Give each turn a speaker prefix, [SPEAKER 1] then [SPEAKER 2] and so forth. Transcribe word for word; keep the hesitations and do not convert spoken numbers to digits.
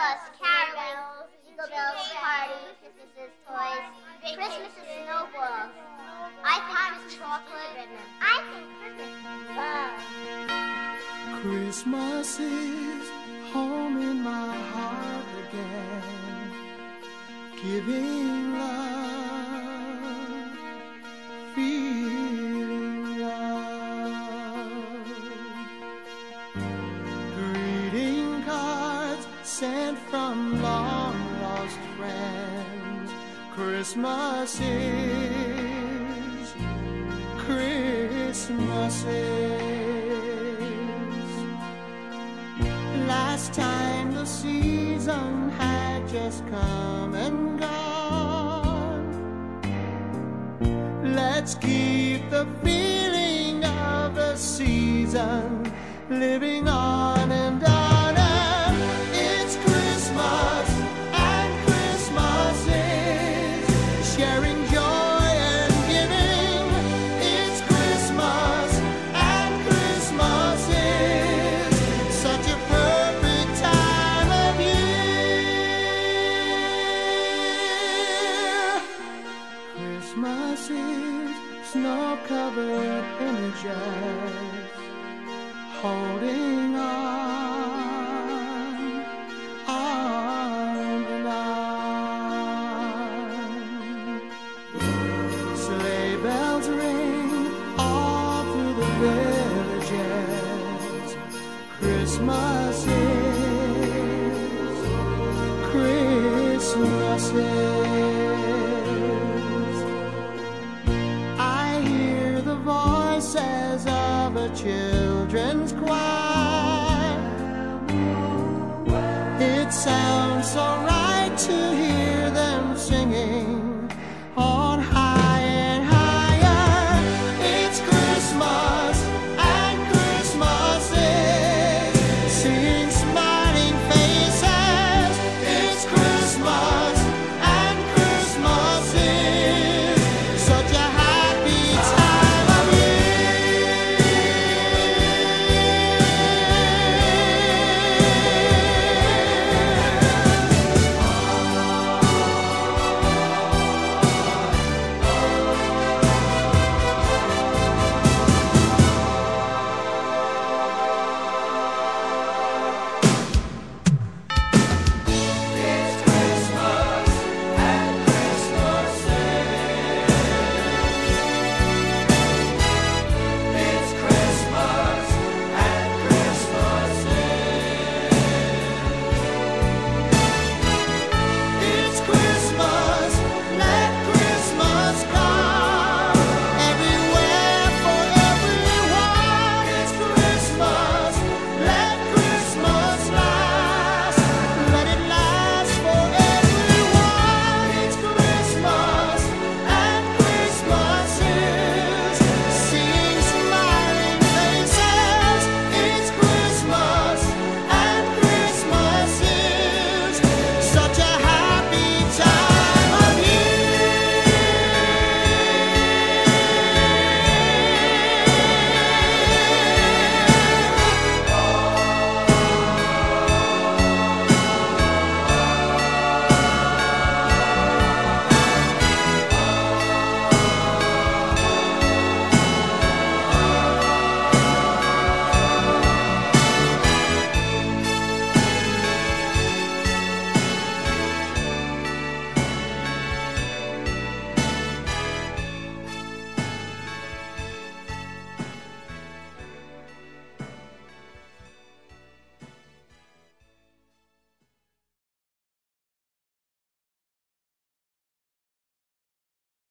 [SPEAKER 1] bells, carols, jingle bells, parties, Christmas is toys, Christmas is snowballs. I think Christmas is chocolate. I think Christmas is love.
[SPEAKER 2] Christmas is home in my heart again, giving love, feeling love. Greeting cards sent from long lost friends. Christmas is, Christmas is. Last time the season had just come and gone. Let's keep the feeling of the season living on and on. And it's Christmas, and Christmas is sharing joy and giving. It's Christmas, and Christmas is such a perfect time of year. Christmas is snow-covered images holding on, arm in arm. Sleigh bells ring all through the villages. Christmas is, Christmas is. I hear the voices of a child